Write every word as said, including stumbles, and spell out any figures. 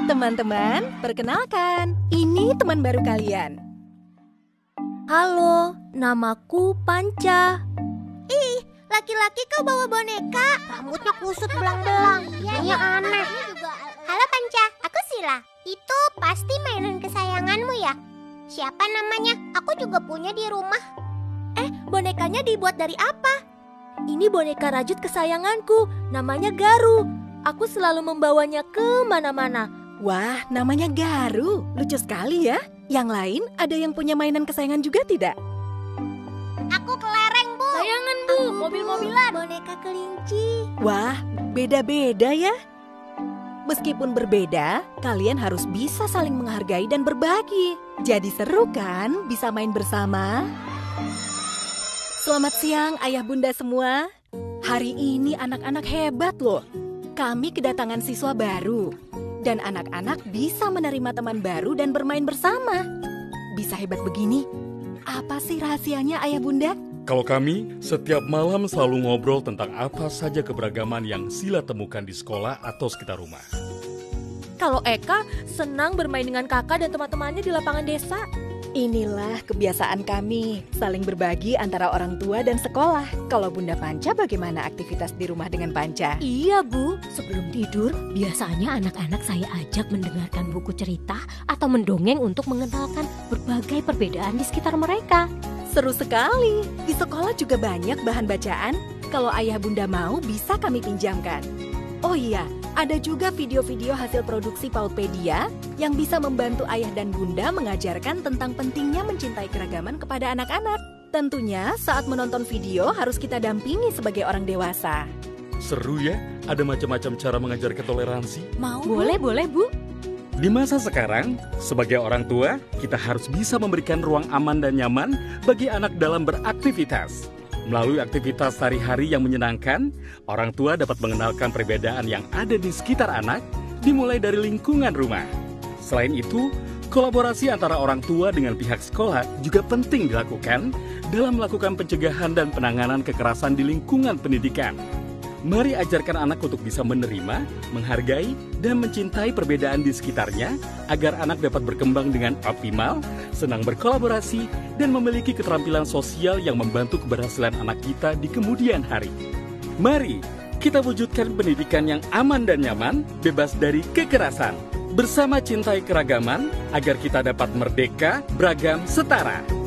Teman-teman, perkenalkan, ini teman baru kalian. Halo, namaku Panca. Ih, laki-laki kau bawa boneka. Rambutnya kusut belang-belang. Kayaknya aneh. Halo Panca, aku Sila. Itu pasti mainan kesayanganmu ya? Siapa namanya? Aku juga punya di rumah. Eh, bonekanya dibuat dari apa? Ini boneka rajut kesayanganku, namanya Garu. Aku selalu membawanya ke mana-mana. Wah, namanya Garu. Lucu sekali ya. Yang lain ada yang punya mainan kesayangan juga tidak? Aku kelereng, Bu. Sayangan, Bu, mobil-mobilan. Boneka kelinci. Wah, beda-beda ya. Meskipun berbeda, kalian harus bisa saling menghargai dan berbagi. Jadi seru kan bisa main bersama? Selamat siang ayah bunda semua. Hari ini anak-anak hebat loh. Kami kedatangan siswa baru. Dan anak-anak bisa menerima teman baru dan bermain bersama. Bisa hebat begini? Apa sih rahasianya ayah bunda? Kalau kami, setiap malam selalu ngobrol tentang apa saja keberagaman yang Sila temukan di sekolah atau sekitar rumah. Kalau Eka senang bermain dengan kakak dan teman-temannya di lapangan desa. Inilah kebiasaan kami, saling berbagi antara orang tua dan sekolah. Kalau Bunda Panca bagaimana aktivitas di rumah dengan Panca? Iya, Bu. Sebelum tidur, biasanya anak-anak saya ajak mendengarkan buku cerita atau mendongeng untuk mengenalkan berbagai perbedaan di sekitar mereka. Seru sekali. Di sekolah juga banyak bahan bacaan. Kalau ayah bunda mau, bisa kami pinjamkan. Oh iya, ada juga video-video hasil produksi Pautpedia yang bisa membantu ayah dan bunda mengajarkan tentang pentingnya mencintai keragaman kepada anak-anak. Tentunya saat menonton video harus kita dampingi sebagai orang dewasa. Seru ya, ada macam-macam cara mengajarkan toleransi. Mau? Boleh, boleh, Bu. Di masa sekarang, sebagai orang tua, kita harus bisa memberikan ruang aman dan nyaman bagi anak dalam beraktivitas. Melalui aktivitas sehari-hari yang menyenangkan, orang tua dapat mengenalkan perbedaan yang ada di sekitar anak, dimulai dari lingkungan rumah. Selain itu, kolaborasi antara orang tua dengan pihak sekolah juga penting dilakukan dalam melakukan pencegahan dan penanganan kekerasan di lingkungan pendidikan. Mari ajarkan anak untuk bisa menerima, menghargai, dan mencintai perbedaan di sekitarnya agar anak dapat berkembang dengan optimal, senang berkolaborasi, dan memiliki keterampilan sosial yang membantu keberhasilan anak kita di kemudian hari. Mari kita wujudkan pendidikan yang aman dan nyaman, bebas dari kekerasan. Bersama cintai keragaman agar kita dapat merdeka, beragam, setara.